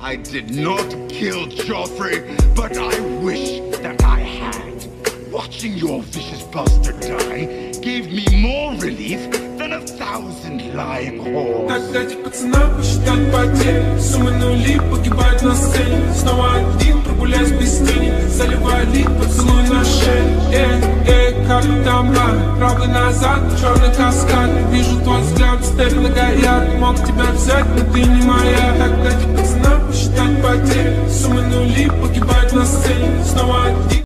I did not kill Joffrey, but I wish that I had. Watching your vicious bastard die gave me more relief than 1,000 lying whores. Так дайте пацанам посчитать потери. Суммы нули погибают на сцене. Снова один, прогуляюсь без тени. Заливаю лик, поцелуй на шее. Капитан Блан, правый назад, черный каскад. Вижу твой взгляд, степь многоярд. Мог тебя взять, но ты не моя. Так дайте пацанам посчитать потери. Суммы нули погибают на сцене. Снова один.